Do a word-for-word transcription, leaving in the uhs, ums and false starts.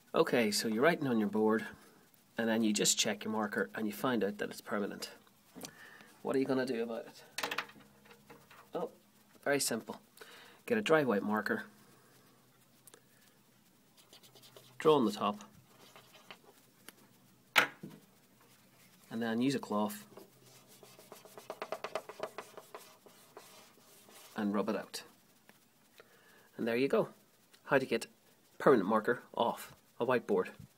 Okay, so you're writing on your board and then you just check your marker and you find out that it's permanent. What are you going to do about it? Oh, very simple. Get a dry white marker, draw on the top, and then use a cloth and rub it out. And there you go. How to get permanent marker off a whiteboard.